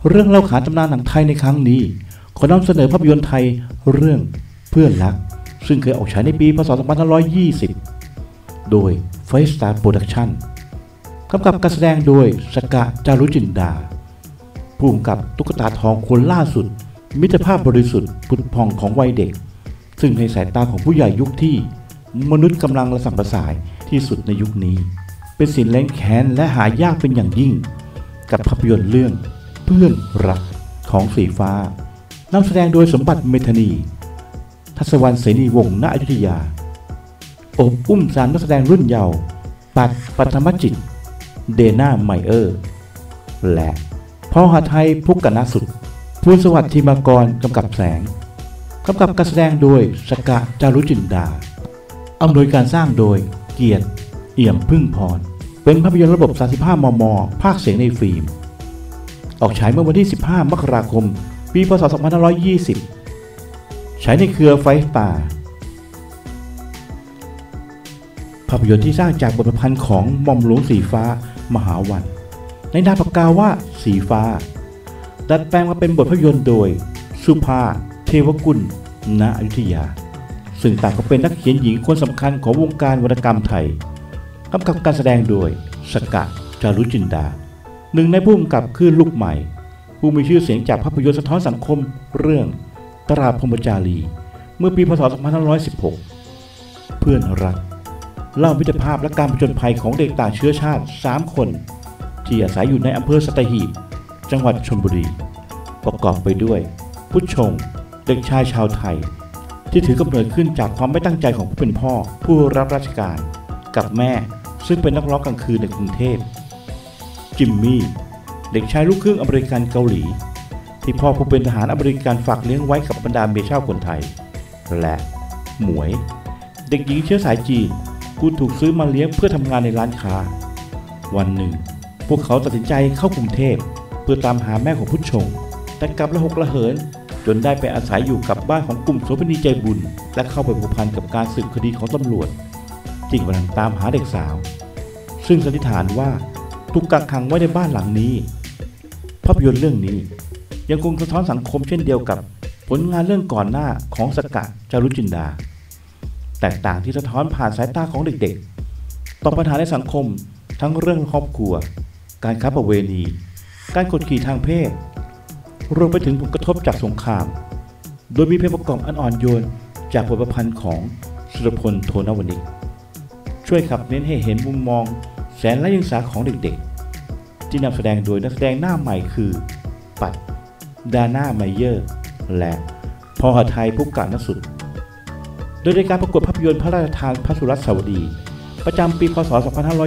เรื่องเล่าขานตำนานหนังไทยในครั้งนี้ขอนำเสนอภาพยนตร์ไทยเรื่องเพื่อนรักซึ่งเคยออกฉายในปีพ.ศ. 2520โดย Five Star Production กำกับการแสดงโดยสกะ จารุจินดาผู้กำกับตุ๊กตาทองคนล่าสุดมิตรภาพบริสุทธิ์ผุดผ่องของวัยเด็กซึ่งในสายตาของผู้ใหญ่ยุคที่มนุษย์กำลังระส่ำระสายที่สุดในยุคนี้เป็นสิ่งแร้นแค้นและหายากเป็นอย่างยิ่งกับภาพยนตร์เรื่องเพื่อนรักของสีฟ้านำแสดงโดยสมบัติเมธานีทัศวรรณเสนีวงศ์ ณ อยุธยาอบอุ้มสามนักแสดงรุ่นเยาว์ปัดปัทมจิตเดน่าไมเออร์และพหไทยพุกกนสุดภูลสวัสดิ์ธีมากรกำกับแสงกำกับการแสดงโดยสกะ จารุจินดาอำนวยการสร้างโดยเกียรติเอี่ยมพึ่งพรเป็นภาพยนตร์ระบบ 35 มม.ภาคเสียงในฟิล์มออกฉายเมื่อวันที่ 15 มกราคม ปี พ.ศ. 2520 ฉายในเครือไฟสตาร์ภาพยนตร์ที่สร้างจากบทประพันธ์ของหม่อมหลวงสีฟ้ามหาวันในนามปากกาว่าสีฟ้าดัดแปลงมาเป็นบทภาพยนตร์โดยสุภา เทวกุล ณ อยุธยาซึ่งต่างก็เป็นนักเขียนหญิงคนสำคัญของวงการวรรณกรรมไทยกำกับการแสดงโดยสกะ จารุจินดาหนึ่งในผู้กำกับคือลูกใหม่ผู้มีชื่อเสียงจากภาพยนตร์สะท้อนสังคมเรื่องตราพรหมจารีเมื่อปีพ.ศ. 2516 เพื่อนรักเล่ามิตรภาพและการผจญภัยของเด็กต่างเชื้อชาติ3คนที่อาศัยอยู่ในอำเภอสัตหีบจังหวัดชลบุรีประกอบไปด้วยผู้ชงเด็กชายชาวไทยที่ถือกำเนิดขึ้นจากความไม่ตั้งใจของผู้เป็นพ่อผู้รับราชการกับแม่ซึ่งเป็นนักร้องกลางคืนในกรุงเทพจิมมี่เด็กชายลูกครึ่งอเมริกันเกาหลีที่พ่อผู้เป็นทหารอเมริกันฝากเลี้ยงไว้กับบรรดาเมียเช่าคนไทยและหมวยเด็กหญิงเชื้อสายจีนผู้ถูกซื้อมาเลี้ยงเพื่อทำงานในร้านค้าวันหนึ่งพวกเขาตัดสินใจเข้ากรุงเทพเพื่อตามหาแม่ของผู้ชงแต่กลับระหกระเหินจนได้ไปอาศัยอยู่กับบ้านของกลุ่มโสเภณีใจบุญและเข้าไปผัวพันกับการสืบคดีของตำรวจที่กำลังตามหาเด็กสาวซึ่งสันนิษฐานว่าถูกกักขังไว้ในบ้านหลังนี้ภาพยนตร์เรื่องนี้ยังคงสะท้อนสังคมเช่นเดียวกับผลงานเรื่องก่อนหน้าของสกะ จารุจินดาแตกต่างที่สะท้อนผ่านสายตาของเด็กๆต่อปัญหาในสังคมทั้งเรื่องครอบครัวการค้าประเวณีการกดขี่ทางเพศรวมไปถึงผลกระทบจากสงครามโดยมีเพลงประกอบอันอ่อนโยนจากบทประพันธ์ของสุรพล โทนวณิชช่วยขับเน้นให้เห็นมุมมองแสนไร้เดียงสาของเด็กๆที่นำแสดงโดยนักแสดงหน้าใหม่คือปัด ดาน่าไมเยอร์และพหไทยพุกกนสุดโดยในการประกวดภาพยนตร์พระราชทานพระสุรสวดีประจำปี พ.ศ.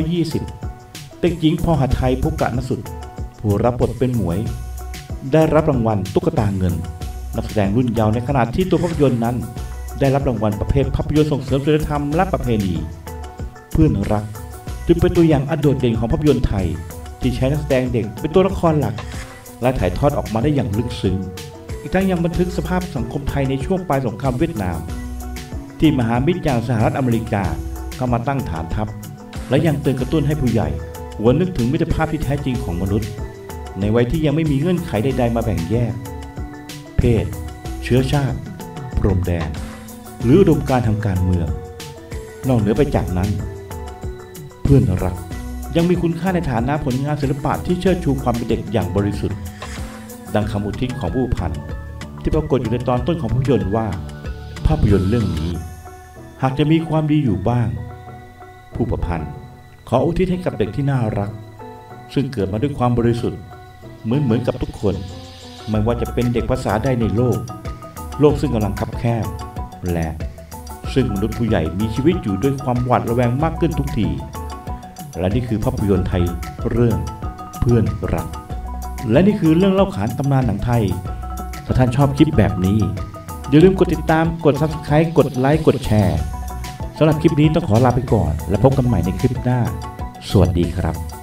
2520 เด็กหญิงพหไทยพุกกนสุดผู้รับบทเป็นหมวยได้รับรางวัลตุ๊กตาเงินนักแสดงรุ่นเยาว์ในขณะที่ตัวภาพยนตร์นั้นได้รับรางวัลประเภทภาพยนตร์ส่งเสริมศีลธรรมและประเพณีเพื่อนรักจึงเป็นตัวอย่างอันโดดเด่นของภาพยนตร์ไทยที่ใช้นักแสดงเด็กเป็นตัวละครหลักและถ่ายทอดออกมาได้อย่างลึกซึ้งอีกทั้งยังบันทึกสภาพสังคมไทยในช่วงปลายสงครามเวียดนามที่มหามิตรอย่างสหรัฐอเมริกาเข้ามาตั้งฐานทัพและยังเตือนกระตุ้นให้ผู้ใหญ่หวนนึกถึงมิตรภาพที่แท้จริงของมนุษย์ในวัยที่ยังไม่มีเงื่อนไขใดๆมาแบ่งแยกเพศเชื้อชาติพรมแดนหรืออุดมการณ์ทางการเมืองนอกเหนือไปจากนั้นเพื่อนรักยังมีคุณค่าในฐานะผลงานศิลปะที่เชิดชูความเป็นเด็กอย่างบริสุทธิ์ดังคำอุทิศของผู้พันที่ปรากฏอยู่ในตอนต้นของภาพยนตร์ว่าภาพยนตร์เรื่องนี้หากจะมีความดีอยู่บ้างผู้ประพันธ์ขออุทิศให้กับเด็กที่น่ารักซึ่งเกิดมาด้วยความบริสุทธิ์เหมือนกับทุกคนไม่ว่าจะเป็นเด็กภาษาใดในโลกซึ่งกำลังคับแคบและซึ่งมนุษย์ผู้ใหญ่มีชีวิตอยู่ด้วยความหวาดระแวงมากขึ้นทุกทีและนี่คือภาพยนตร์ไทยเรื่องเพื่อนรักและนี่คือเรื่องเล่าขานตำนานหนังไทยถ้าท่านชอบคลิปแบบนี้อย่าลืมกดติดตามกด Subscribe กดไลค์กดแชร์สำหรับคลิปนี้ต้องขอลาไปก่อนและพบกันใหม่ในคลิปหน้าสวัสดีครับ